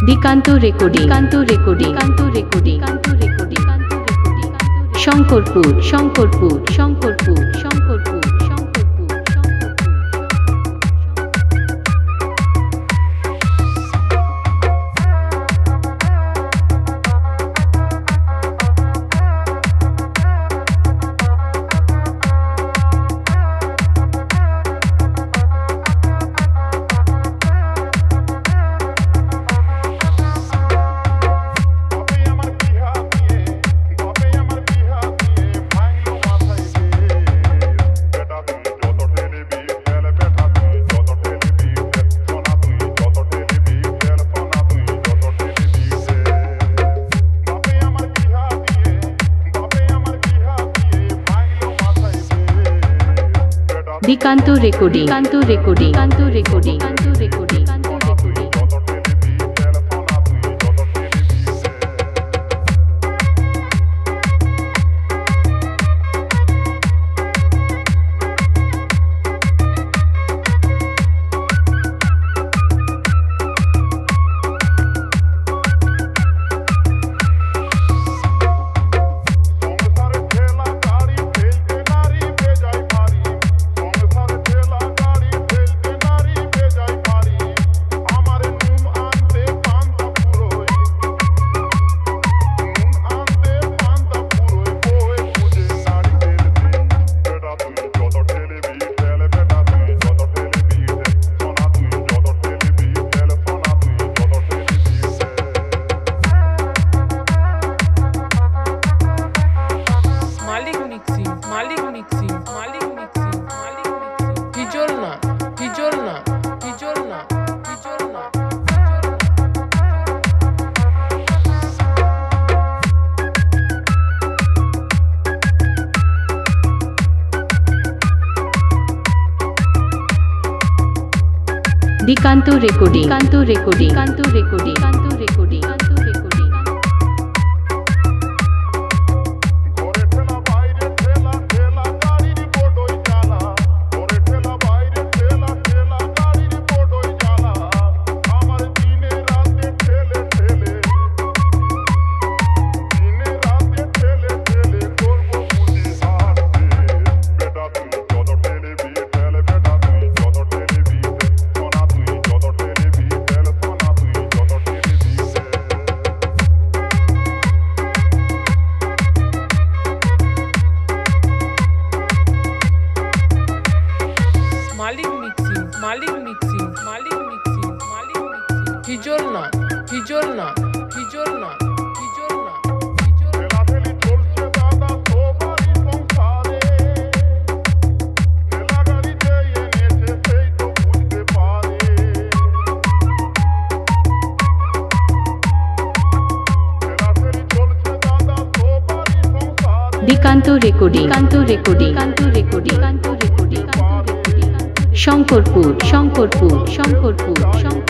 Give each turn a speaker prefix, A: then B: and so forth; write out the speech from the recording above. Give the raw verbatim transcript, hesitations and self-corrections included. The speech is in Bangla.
A: দিকান্ত রেকর্ডিং কান্ত রেকর্ডিং কান্ত রেকর্ডিং কান্ত রেকর্ডিং কান্ত রেকর্ডিং শঙ্করপুর শঙ্করপুর শঙ্করপুর শঙ্করপুর শঙ্করপুর দিকান্ত রেকর্ডিং কান্ত রেকর্ডিং কান্ত রেকর্ডিং কান্ত রেকর্ডিং কান্ত রেকর্ডিং দিকান্ত রেকর্ডিং কান্ত রেকর্ডিং কান্ত রেকর্ডিং কান্ত রেকর্ডিং কান্ত রেকর্ডিং
B: মালিক মিক্সিং মালিক মিক্সিং মালিক মিক্সিং মালিক মিক্সিং হিজল না হিজল না হিজল না হিজল না ঠেলাঠেলি চলছে দাদা সবারই সংসারে ঠেলাগাড়ি যে এনেছে সেই তো বুঝতে পারে ঠেলাঠেলি চলছে দাদা সবারই সংসারে
A: দিকান্ত রেকর্ডিং কান্ত রেকর্ডিং কান্ত রেকর্ডিং কান্ত রেকর্ডিং কান্ত রেকর্ডিং শঙ্করপুর শঙ্করপুর শঙ্করপুর শঙ্করপুর